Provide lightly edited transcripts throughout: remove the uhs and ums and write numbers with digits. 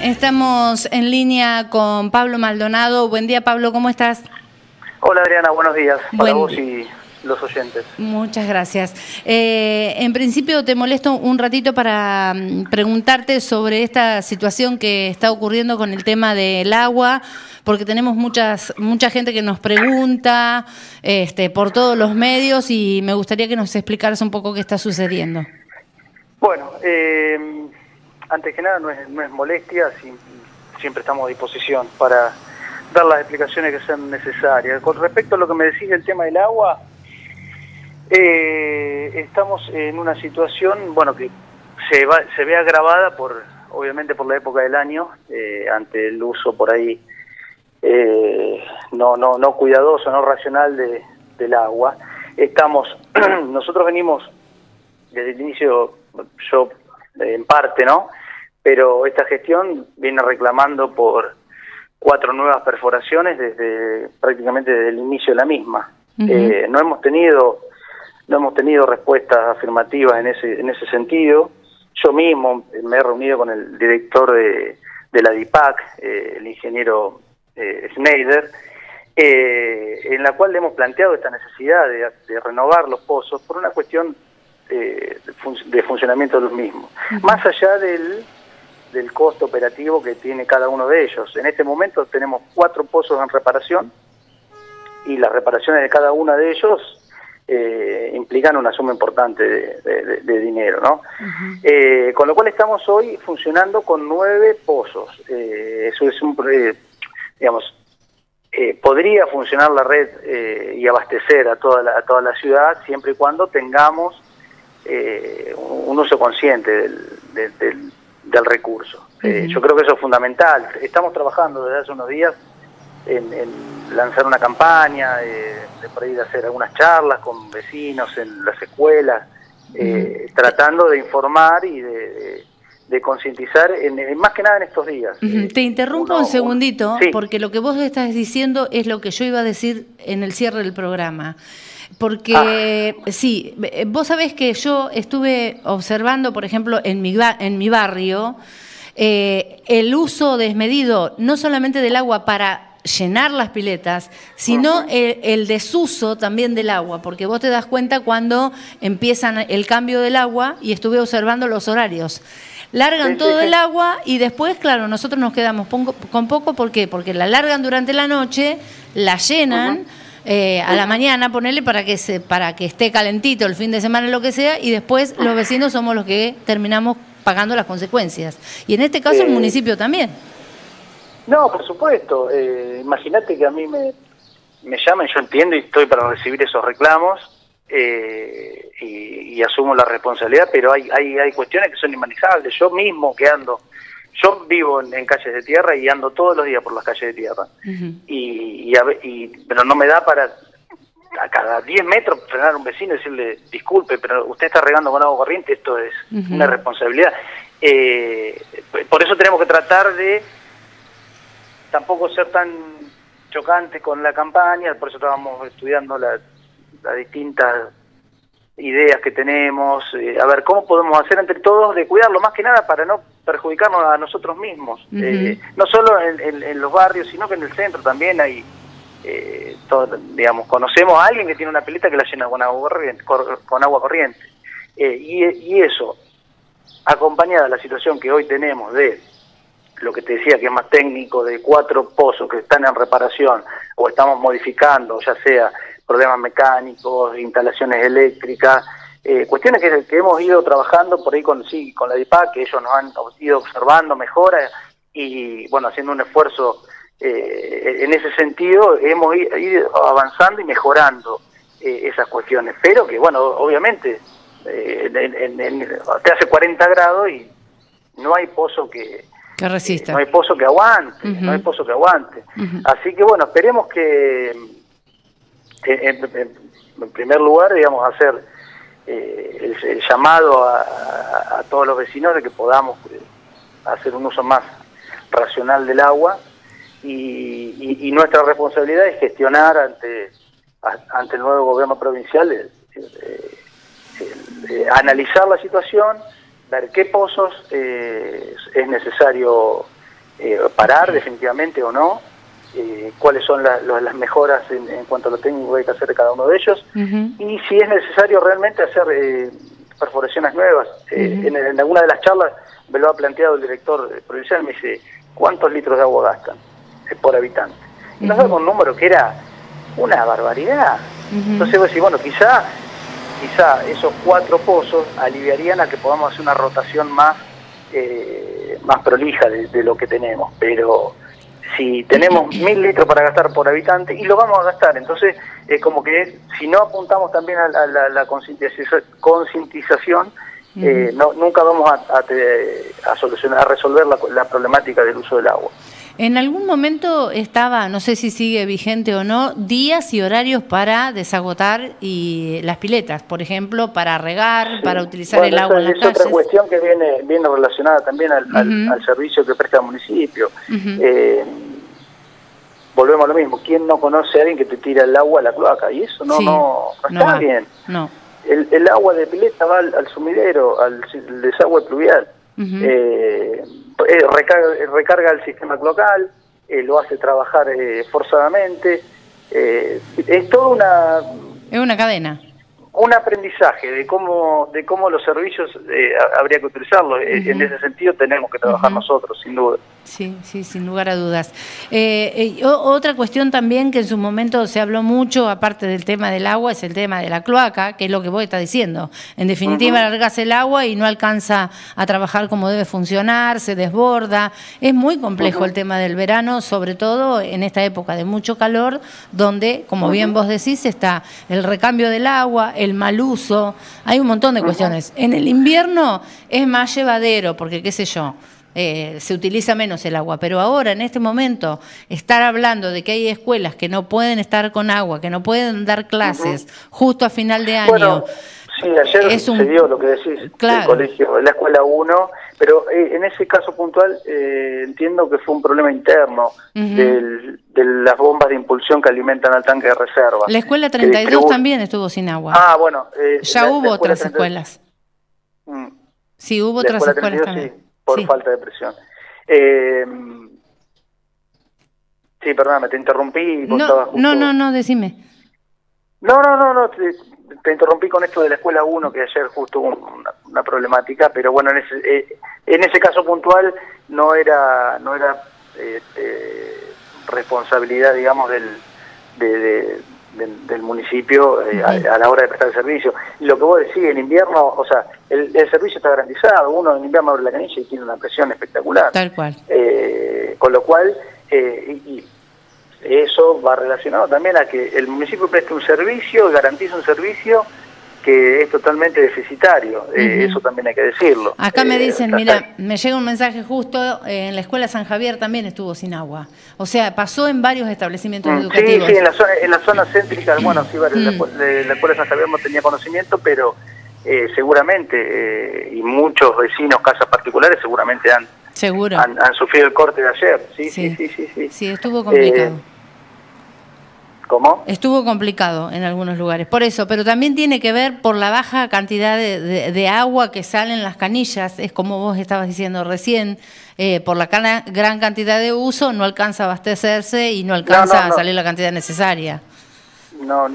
Estamos en línea con Pablo Maldonado. Buen día, Pablo, ¿cómo estás? Hola, Adriana, buenos días para vos y los oyentes. Muchas gracias. En principio te molesto un ratito para preguntarte sobre esta situación que está ocurriendo con el tema del agua, porque tenemos mucha gente que nos pregunta por todos los medios y me gustaría que nos explicaras un poco qué está sucediendo. Bueno, antes que nada no es molestia, siempre estamos a disposición para dar las explicaciones que sean necesarias. Con respecto a lo que me decís del tema del agua, estamos en una situación, bueno, que se ve agravada obviamente por la época del año, ante el uso por ahí no cuidadoso, no racional del agua. Nosotros venimos desde el inicio, yo en parte, ¿no? Pero esta gestión viene reclamando por 4 nuevas perforaciones prácticamente desde el inicio de la misma. No hemos tenido respuestas afirmativas en ese sentido. Yo mismo me he reunido con el director de la DIPAC, el ingeniero Schneider, en la cual le hemos planteado esta necesidad de renovar los pozos por una cuestión de funcionamiento de los mismos, más allá del costo operativo que tiene cada uno de ellos. En este momento tenemos 4 pozos en reparación y las reparaciones de cada uno de ellos implican una suma importante de dinero, ¿no? Con lo cual estamos hoy funcionando con 9 pozos. Eso es podría funcionar la red y abastecer a toda la ciudad siempre y cuando tengamos un uso consciente del recurso. Yo creo que eso es fundamental. Estamos trabajando desde hace unos días en lanzar una campaña, por ahí de hacer algunas charlas con vecinos en las escuelas, tratando de informar y de concientizar, más que nada en estos días. Te interrumpo un segundito, sí. Porque lo que vos estás diciendo es lo que yo iba a decir en el cierre del programa. Porque sí, vos sabés que yo estuve observando, por ejemplo, en mi barrio, el uso desmedido no solamente del agua para llenar las piletas, sino el desuso también del agua, porque vos te das cuenta cuando empiezan el cambio del agua, y estuve observando los horarios. Largan todo el agua y después, claro, nosotros nos quedamos con poco. ¿Por qué? Porque la largan durante la noche, la llenan a la mañana, ponerle para que esté calentito el fin de semana, lo que sea, y después los vecinos somos los que terminamos pagando las consecuencias. Y en este caso el municipio también. No, por supuesto. Imagínate que a mí me llaman, yo entiendo y estoy para recibir esos reclamos y asumo la responsabilidad, pero hay cuestiones que son inmanejables. Yo mismo yo vivo en calles de tierra y ando todos los días por las calles de tierra. Pero no me da para a cada 10 metros frenar a un vecino y decirle, disculpe, pero usted está regando con agua corriente, esto es una responsabilidad. Por eso tenemos que tratar de tampoco ser tan chocantes con la campaña, por eso estábamos estudiando las distintas ideas que tenemos, a ver cómo podemos hacer entre todos de cuidarlo, más que nada para no perjudicarnos a nosotros mismos, no solo en los barrios, sino que en el centro también hay, conocemos a alguien que tiene una pileta que la llena con agua corriente, y eso, acompañada de la situación que hoy tenemos de lo que te decía que es más técnico, de 4 pozos que están en reparación o estamos modificando, ya sea problemas mecánicos, instalaciones eléctricas, cuestiones que hemos ido trabajando por ahí con la DIPAC, que ellos nos han ido observando mejoras y bueno, haciendo un esfuerzo en ese sentido, hemos ido avanzando y mejorando esas cuestiones, pero que bueno, obviamente te hace 40 grados y no hay pozo que resista, no hay pozo que aguante, no hay pozo que aguante. Así que bueno, esperemos que en primer lugar, digamos, hacer el llamado a todos los vecinos de que podamos hacer un uso más racional del agua y nuestra responsabilidad es gestionar ante el nuevo gobierno provincial, analizar la situación, ver qué pozos es necesario parar definitivamente o no, cuáles son las mejoras en cuanto a lo técnico que hay que hacer de cada uno de ellos, y si es necesario realmente hacer perforaciones nuevas. En alguna de las charlas me lo ha planteado el director provincial, me dice, ¿cuántos litros de agua gastan por habitante? Y nos daba un número que era una barbaridad. Entonces vos decís, bueno, quizá esos 4 pozos aliviarían a que podamos hacer una rotación más prolija de lo que tenemos, pero si tenemos 1000 litros para gastar por habitante, y lo vamos a gastar, entonces es como que si no apuntamos también a la concientización, nunca vamos a solucionar, a resolver la problemática del uso del agua. En algún momento estaba, no sé si sigue vigente o no, días y horarios para desagotar y las piletas, por ejemplo, para regar, para utilizar el agua en las calles. Es otra cuestión que viene relacionada también al servicio que presta el municipio. Volvemos a lo mismo, ¿quién no conoce a alguien que te tira el agua a la cloaca? Y eso no está bien. No. El agua de pileta va al sumidero, al desagüe pluvial. Recarga el sistema cloacal, lo hace trabajar forzadamente. Es toda una cadena. Un aprendizaje de cómo los servicios habría que utilizarlos. En ese sentido tenemos que trabajar nosotros, sin duda. Sí, sin lugar a dudas. Otra cuestión también que en su momento se habló mucho, aparte del tema del agua, es el tema de la cloaca, que es lo que vos estás diciendo. En definitiva, largás el agua y no alcanza a trabajar como debe funcionar, se desborda. Es muy complejo el tema del verano, sobre todo en esta época de mucho calor, donde, como bien vos decís, está el recambio del agua, el mal uso, hay un montón de cuestiones. En el invierno es más llevadero, porque qué sé yo, se utiliza menos el agua, pero ahora, en este momento, estar hablando de que hay escuelas que no pueden estar con agua, que no pueden dar clases justo a final de año. Bueno, sí, ayer sucedió lo que decís, claro. El colegio, la escuela 1, pero en ese caso puntual entiendo que fue un problema interno de las bombas de impulsión que alimentan al tanque de reserva. La escuela 32 también estuvo sin agua. Ah, bueno. Ya hubo otras escuelas. Sí, hubo otras escuelas también. Sí. Por falta de presión. Sí, perdóname, te interrumpí. No, decime. No, te interrumpí con esto de la escuela 1, que ayer justo hubo una problemática, pero bueno, en ese caso puntual no era responsabilidad, digamos, del municipio a la hora de prestar el servicio. Lo que vos decís, en invierno, o sea, el servicio está garantizado, uno en invierno abre la canilla y tiene una presión espectacular. Tal cual. Con lo cual, y eso va relacionado también a que el municipio preste un servicio, garantiza un servicio que es totalmente deficitario, eso también hay que decirlo. Acá me dicen, mira, me llega un mensaje justo, en la escuela San Javier también estuvo sin agua, o sea, pasó en varios establecimientos educativos. Sí, en la zona céntrica, bueno, sí, la escuela San Javier no tenía conocimiento, pero seguramente, y muchos vecinos, casas particulares, seguramente han sufrido el corte de ayer. Sí, estuvo complicado. ¿Cómo? Estuvo complicado en algunos lugares, por eso, pero también tiene que ver por la baja cantidad de agua que sale en las canillas, es como vos estabas diciendo recién, por la gran cantidad de uso no alcanza a abastecerse y no alcanza a salir la cantidad necesaria. No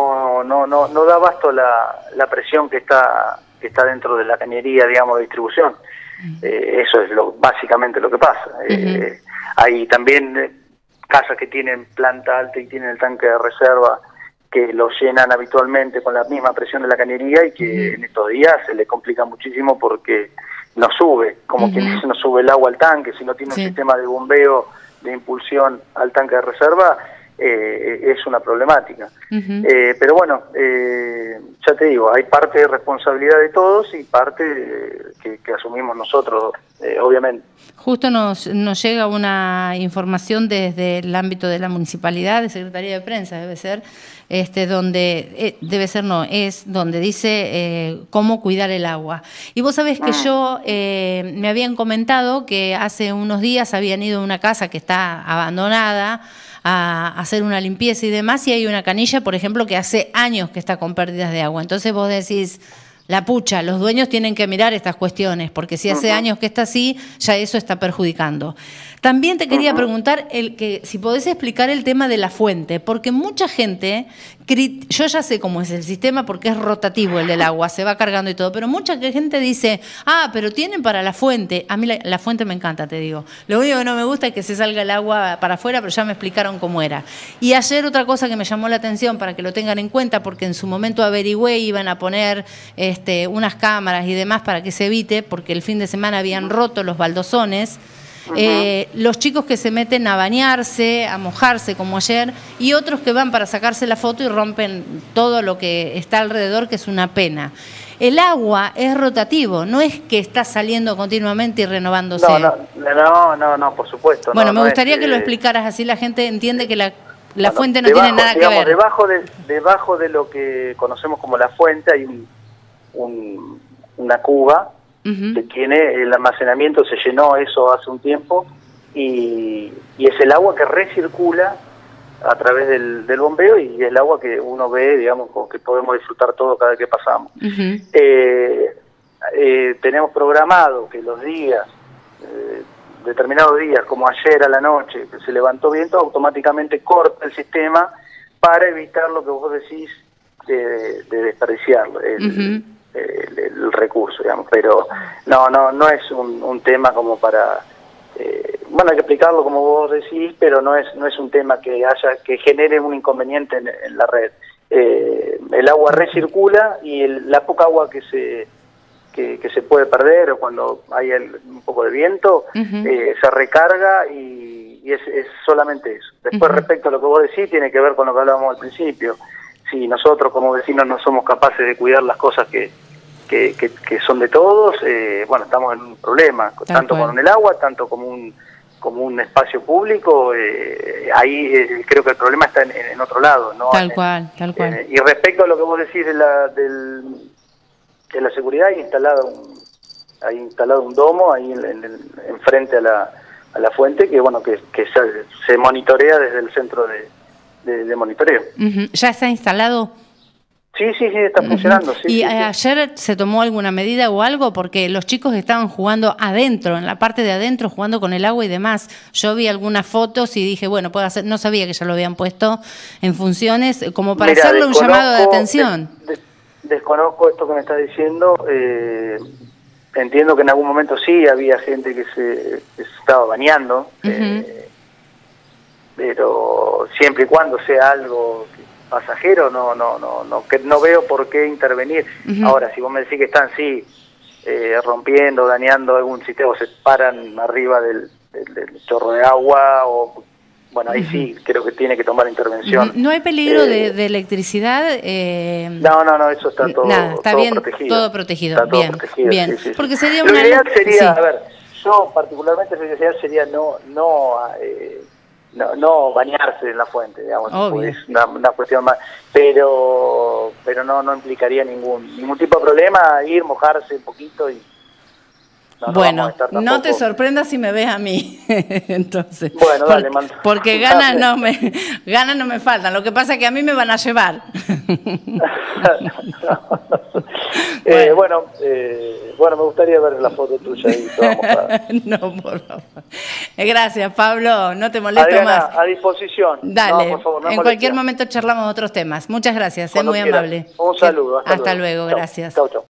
da abasto la presión que está dentro de la cañería, digamos, de distribución. Eso es básicamente lo que pasa. Hay también casas que tienen planta alta y tienen el tanque de reserva que lo llenan habitualmente con la misma presión de la cañería y que en estos días se les complica muchísimo porque no sube, como quien dice, no sube el agua al tanque, si no tiene un sistema de bombeo de impulsión al tanque de reserva, es una problemática. Pero bueno, ya te digo, hay parte de responsabilidad de todos y parte que asumimos nosotros, obviamente. Justo nos llega una información desde el ámbito de la municipalidad, de Secretaría de Prensa, debe ser, donde donde dice cómo cuidar el agua. Y vos sabés que yo me habían comentado que hace unos días habían ido a una casa que está abandonada a hacer una limpieza y demás, y hay una canilla, por ejemplo, que hace años que está con pérdidas de agua. Entonces vos decís, la pucha, los dueños tienen que mirar estas cuestiones, porque si hace años que está así, ya eso está perjudicando. También te quería preguntar si podés explicar el tema de la fuente, porque mucha gente, yo ya sé cómo es el sistema porque es rotativo el del agua, se va cargando y todo, pero mucha gente dice, pero tienen para la fuente. A mí la fuente me encanta, te digo. Lo único que no me gusta es que se salga el agua para afuera, pero ya me explicaron cómo era. Y ayer otra cosa que me llamó la atención para que lo tengan en cuenta, porque en su momento averigüé, iban a poner unas cámaras y demás para que se evite, porque el fin de semana habían roto los baldosones. Los chicos que se meten a bañarse, a mojarse como ayer, y otros que van para sacarse la foto y rompen todo lo que está alrededor, que es una pena. El agua es rotativo, no es que está saliendo continuamente y renovándose. No, por supuesto. Bueno, me gustaría que lo explicaras, así la gente entiende que la fuente no tiene nada que ver. Debajo de lo que conocemos como la fuente hay una cuba que tiene el almacenamiento, se llenó eso hace un tiempo y es el agua que recircula a través del bombeo y el agua que uno ve, digamos, que podemos disfrutar todo cada vez que pasamos. Tenemos programado que los días, determinados días, como ayer a la noche, que se levantó viento, automáticamente corta el sistema para evitar lo que vos decís de desperdiciarlo. El recurso, digamos, pero no es un tema como para hay que explicarlo como vos decís, pero no es un tema que genere un inconveniente en la red. El agua recircula y la poca agua que se puede perder o cuando hay un poco de viento se recarga y es solamente eso. Después respecto a lo que vos decís tiene que ver con lo que hablábamos al principio. Si nosotros como vecinos no somos capaces de cuidar las cosas que son de todos, estamos en un problema, tanto con el agua, tanto como un espacio público, ahí creo que el problema está en otro lado, ¿no? Tal cual. Y respecto a lo que vos decís de la seguridad, hay instalado un domo ahí enfrente a la fuente que se monitorea desde el centro de monitoreo. ¿Ya está instalado? Sí, está funcionando. ¿Y ayer se tomó alguna medida o algo? Porque los chicos estaban jugando adentro, en la parte de adentro, jugando con el agua y demás. Yo vi algunas fotos y dije, puede hacer, no sabía que ya lo habían puesto en funciones, como para hacerle un llamado de atención. Desconozco esto que me estás diciendo. Entiendo que en algún momento sí había gente que se estaba bañando, pero siempre y cuando sea algo pasajero, no veo por qué intervenir. Ahora, si vos me decís que están rompiendo, dañando algún sistema, o se paran arriba del chorro de agua, ahí sí creo que tiene que tomar intervención. ¿No hay peligro de electricidad? No, eso está todo, está bien, protegido. Todo protegido. Está todo protegido. Bien. Sí. Porque sería lo ideal sería, yo particularmente lo ideal sería no bañarse en la fuente, digamos, es una cuestión más, pero no implicaría ningún tipo de problema, ir, mojarse un poquito y no te sorprendas si me ves a mí. Entonces, dale, porque ganas no me faltan, lo que pasa es que a mí me van a llevar. Me gustaría ver la foto tuya ahí toda mojada. No, por favor. Gracias, Pablo, no te molesto Adriana, más. a disposición. Dale, por favor, en cualquier momento charlamos otros temas. Muchas gracias, es muy amable. Un saludo, hasta luego, gracias. Chau.